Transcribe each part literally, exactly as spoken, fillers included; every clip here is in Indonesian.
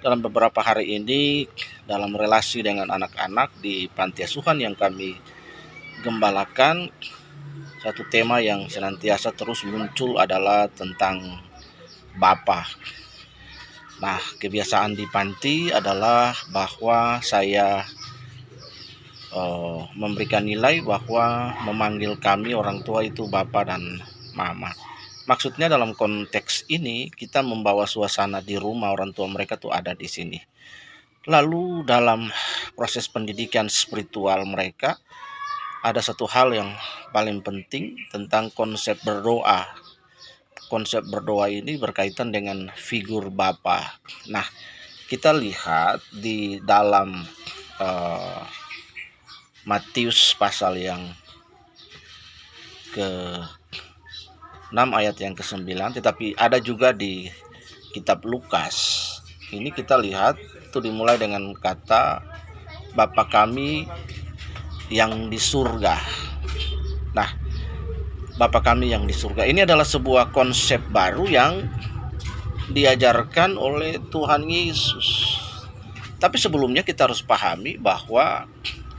dalam beberapa hari ini dalam relasi dengan anak-anak di panti asuhan yang kami gembalakan, satu tema yang senantiasa terus muncul adalah tentang Bapa. Nah, kebiasaan di panti adalah bahwa saya uh, memberikan nilai bahwa memanggil kami orang tua itu Bapa dan Mama. Maksudnya dalam konteks ini kita membawa suasana di rumah orang tua mereka tuh ada di sini. Lalu dalam proses pendidikan spiritual mereka ada satu hal yang paling penting tentang konsep berdoa. Konsep berdoa ini berkaitan dengan figur Bapa. Nah, kita lihat di dalam uh, Matius pasal yang ke enam ayat yang ke sembilan, tetapi ada juga di kitab Lukas. Ini kita lihat itu dimulai dengan kata Bapa kami yang di surga. Nah, Bapa kami yang di surga ini adalah sebuah konsep baru yang diajarkan oleh Tuhan Yesus. Tapi sebelumnya kita harus pahami bahwa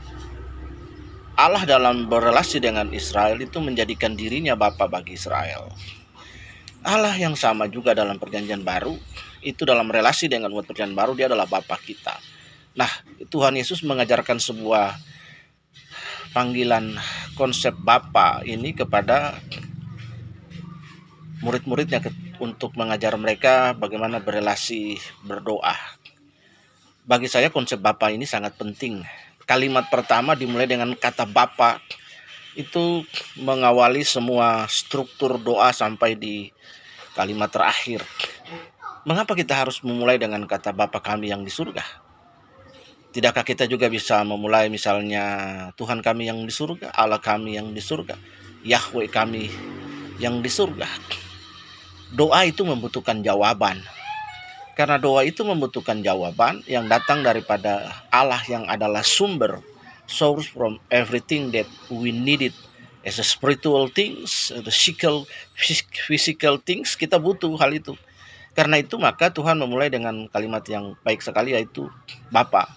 Allah dalam berrelasi dengan Israel itu menjadikan dirinya Bapa bagi Israel. Allah yang sama juga dalam perjanjian baru, itu dalam relasi dengan umat perjanjian baru, dia adalah Bapa kita. Nah, Tuhan Yesus mengajarkan sebuah panggilan konsep Bapa ini kepada murid-muridnya untuk mengajar mereka bagaimana berrelasi berdoa. Bagi saya konsep Bapa ini sangat penting. Kalimat pertama dimulai dengan kata Bapa, itu mengawali semua struktur doa sampai di kalimat terakhir. Mengapa kita harus memulai dengan kata Bapa kami yang di surga? Tidakkah kita juga bisa memulai misalnya Tuhan kami yang di surga, Allah kami yang di surga, Yahweh kami yang di surga? Doa itu membutuhkan jawaban. Karena doa itu membutuhkan jawaban yang datang daripada Allah yang adalah sumber, source from everything that we needed as a spiritual things, the physical, physical things, kita butuh hal itu. Karena itu maka Tuhan memulai dengan kalimat yang baik sekali, yaitu Bapa.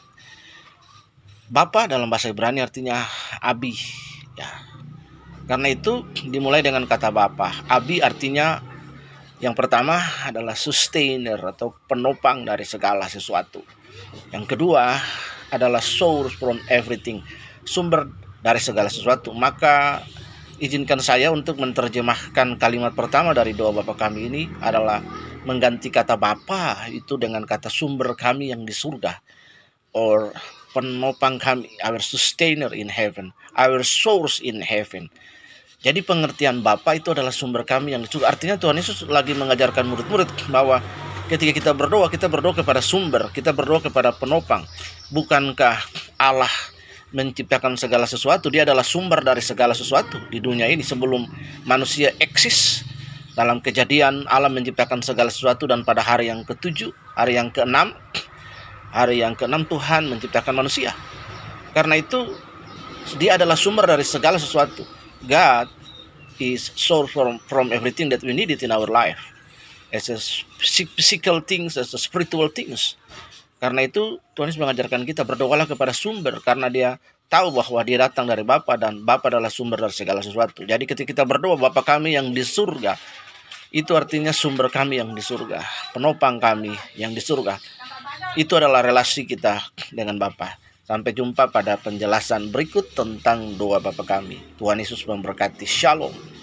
Bapa dalam bahasa Ibrani artinya Abi. Ya. Karena itu dimulai dengan kata Bapa. Abi artinya yang pertama adalah sustainer atau penopang dari segala sesuatu. Yang kedua adalah source from everything, sumber dari segala sesuatu. Maka izinkan saya untuk menerjemahkan kalimat pertama dari doa Bapa kami ini adalah mengganti kata Bapa itu dengan kata sumber kami yang di surga, or penopang kami, our sustainer in heaven, our source in heaven. Jadi pengertian Bapa itu adalah sumber kami yang di surga. Artinya Tuhan Yesus lagi mengajarkan murid-murid bahwa ketika kita berdoa, kita berdoa kepada sumber, kita berdoa kepada penopang. Bukankah Allah menciptakan segala sesuatu? Dia adalah sumber dari segala sesuatu di dunia ini. Sebelum manusia eksis, dalam Kejadian Allah menciptakan segala sesuatu, dan pada hari yang ketujuh, hari yang keenam, hari yang keenam Tuhan menciptakan manusia. Karena itu dia adalah sumber dari segala sesuatu. God is source from, from everything that we needed in our life, as a physical things, as a spiritual things. Karena itu Tuhan Yesus mengajarkan kita berdoalah kepada sumber, karena dia tahu bahwa dia datang dari Bapa dan Bapa adalah sumber dari segala sesuatu. Jadi ketika kita berdoa Bapa kami yang di surga, itu artinya sumber kami yang di surga, penopang kami yang di surga. Itu adalah relasi kita dengan Bapa. Sampai jumpa pada penjelasan berikut tentang doa Bapa kami. Tuhan Yesus memberkati. Shalom.